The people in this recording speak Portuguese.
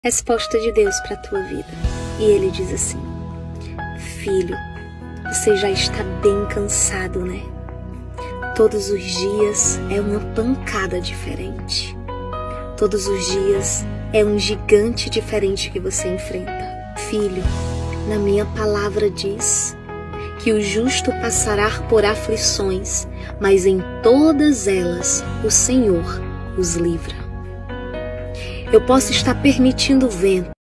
Resposta de Deus para a tua vida. E Ele diz assim: filho, você já está bem cansado, né? Todos os dias é uma pancada diferente. Todos os dias é um gigante diferente que você enfrenta. Filho, na minha palavra diz que o justo passará por aflições, mas em todas elas o Senhor os livra. Eu posso estar permitindo o vento,